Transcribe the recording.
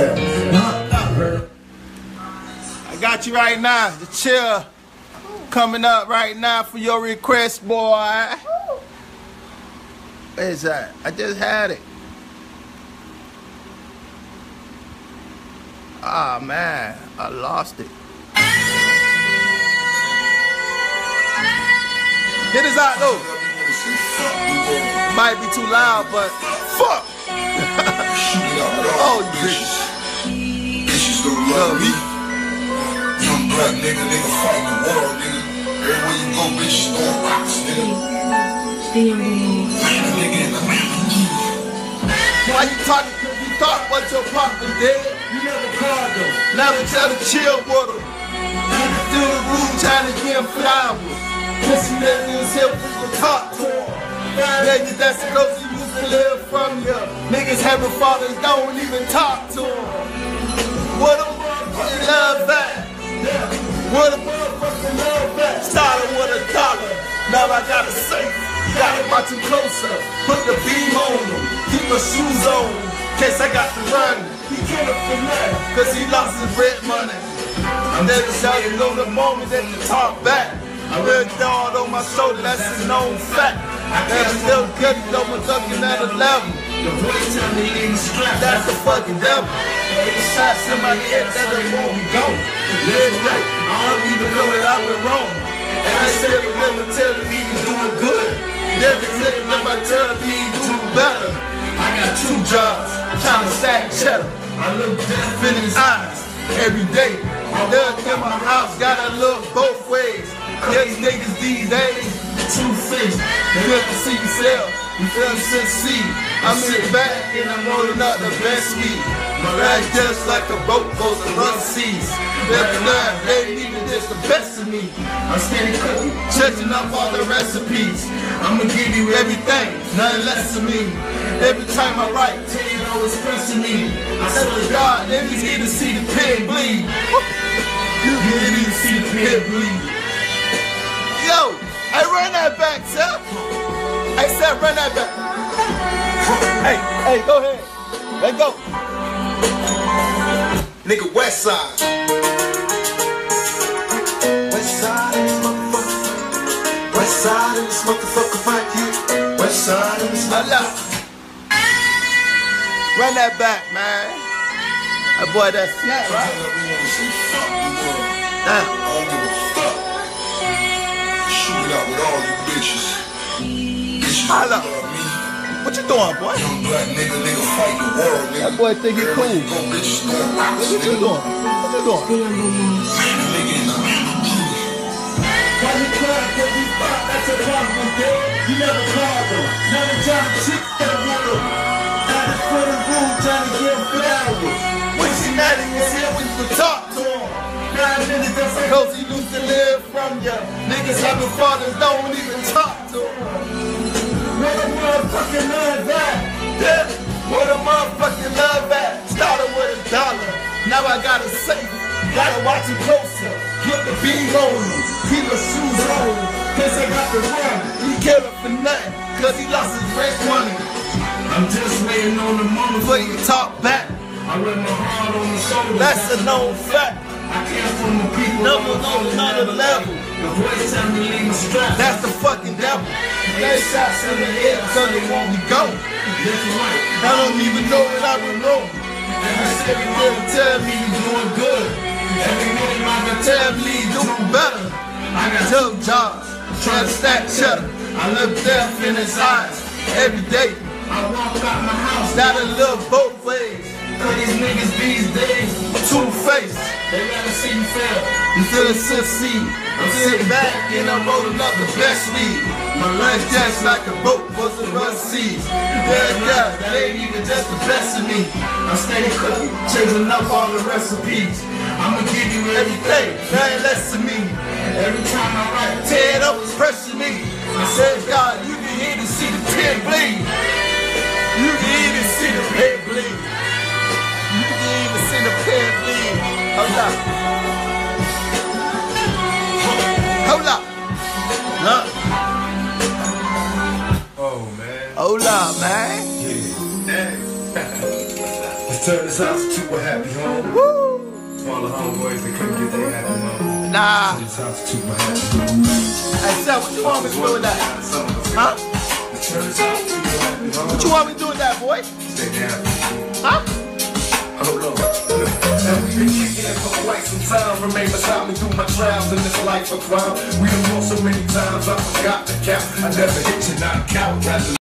I got you right now. The chill coming up right now for your request, boy. Where's that? I just had it. Ah, man, I lost it. Get this out though. Might be too loud, but fuck. Oh, you bitches. Love me. Young black nigga fighting the world, nigga. Everywhere you go, bitches throwing rocks, nigga. Why you talking? You thought what your pop was dead? You never called them. Never tell the chill with them. Through the room trying to get flowers. Pussy niggas here, people talk to them. Niggas that's close to used to live from you. Niggas having fathers don't even talk to them. What a motherfucking love at? What a motherfucking love at? Started with $1. Now I gotta say, gotta watch him closer. Put the beam on him. Keep my shoes on. Case I got to run. He can't finesse. Cause he lost his red money. I'm never shouting on the moment that you talk back. I real dog on my shoulder, that's a known fact. Never still good, though I'm ducking at a level. That's the fucking devil. Every shot somebody else, that's the where we go. Live right, I don't even know that I've been wrong. And I said, never tell me he's doing good. Never said, never tell me he's doing better. I got 2 jobs, trying to stack cheddar. I look death in his eyes every day. I look in my house, gotta look both ways. These niggas these days, two-faced. You have to see yourself, you feel see. I'm in the back and I'm rolling up the best weed. My ride just like a boat goes to run seas. Every night, they needed just the best of me. I'm steady cooking, churching up all the recipes. I'ma give you everything, nothing less of me. Every time I write, tell you always pressing me. I said to God, let me get to see the pen bleed. You get to see the pen bleed. Yo, I run that back, sir. I said run that back. Hey, go ahead. Let's go. Nigga, West Side. West Side in this motherfucker. West Side in this motherfucker right here. West Side in this motherfucker. Run that back, man. That boy, that snap, right? Shoot out with all you bitches. Holla. What you doing, boy? Young black nigga fight the world, nigga. That boy think he cool. Go bitches throwing rocks, What you doing? What you doing? Nigga in the Why you cry? Cause you thought that's a problem, dude. You never called them. Never tried to cheat that with them. Now the for the room trying to get flowers. Wishing that he was here when you talk to him. Now niggas that's close he used to live from you. Niggas having fathers don't even talk to him. What a motherfucking love at? Yeah, what a motherfucking love at? Started with $1. Now I gotta say, gotta watch him closer. Put the beam on him, keep the shoes on. Cause I got the run, he can't for nothing. Cause he lost his rent money. I'm just waiting on the moment for you to talk back. I run my heart on the shoulder. That's a known fact. I came from the people never on another level. The voice tell me leave me strapped. That's the fucking devil. They shots in the head so they won't be go. I don't even know what I was wrong. And I said he never tell me he's doing good. Every morning I can tell me he's doing better. I got 2 jobs, trying to stack cheddar. I look death in his eyes every day. I walk out my house, gotta look both ways. Cause these niggas these days, two-faced. They never see you fail. You feel a succeed. I'm sitting back and I'm rolling up the best weed. My life just like a boat was to run seas. Yeah, that ain't even just the best of me. I'm steady cooking, changing up all the recipes. I'ma give you everything, nothing less of me. Every time I write, tear it up, pressure me. I said, God, you can even see the pen bleed. You can even see the pen bleed. You can even see the pen bleed. Hold up. Hold up. Look. Oh, man. Hold up, man. Yeah. turn this house into a happy home. Woo! All the homeboys that couldn't get their happy home. Nah. Turn this house into a happy home. Hey, Sal, what you want me to do with that? Huh? Turn this house into a happy home. What you want me to do with that, boy? Stay down. Huh? Hold on. Now we've been kicking it for quite some time. Remain beside me through my trials in this life of crime. We done lost so many times, I forgot to count. I never hit you, not count.